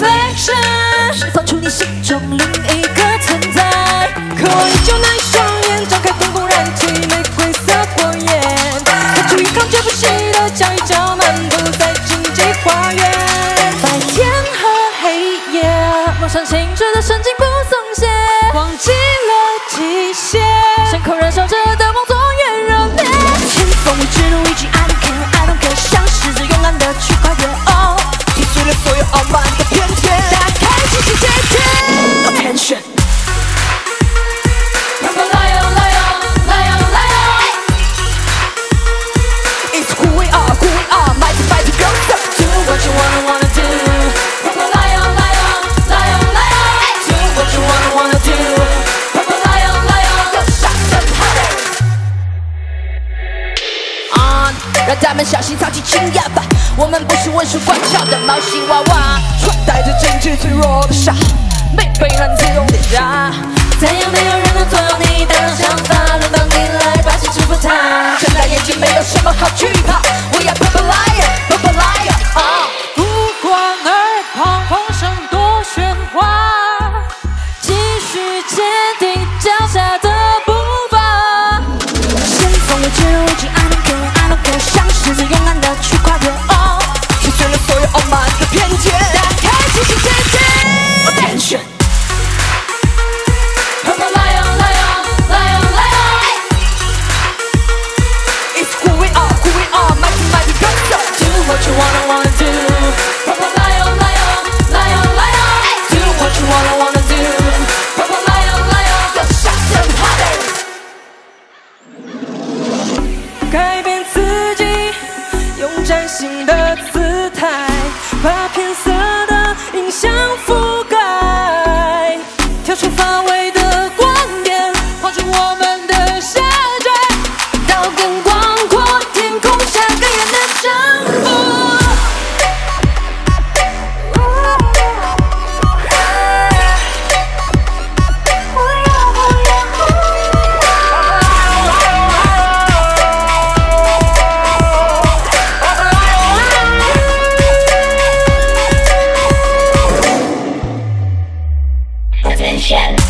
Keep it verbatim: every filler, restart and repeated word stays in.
reflection， 释放出你心中另一个存在。可我依旧那一双眼，张开瞳孔燃起玫瑰色火焰，看出一抗拒不息的叫一叫漫步在荆棘花园。白天和黑夜，梦想清澈的神经不松懈，忘记了极限，深空燃烧着的梦总越热烈。前方未知路，已经 I don't care I don't care， 像狮子勇敢的去跨越。哦，击碎了所有傲慢的偏见，打开新世界天。Attention。 让他们小心操起轻压吧，我们不是文书乖巧的毛形娃娃，穿戴着政治脆弱的纱，没被人自动点燃。再也没有人能左右你的想法，轮到你来把心征服它。睁大眼睛，没有什么好惧怕。We are purple lion, purple lion。啊，不管耳旁风声多喧哗，继续坚定脚下的步伐。先锋未知路，已经 I don't care I don't care， 像狮子勇敢的去跨越。哦，击碎了所有傲慢的偏见，打开新世界天。Attention。 改变自己，用崭新的姿态，把偏色的影像覆盖，跳出乏味的观点，画出我们的下载，到更广阔天空下更远的征服。Attention.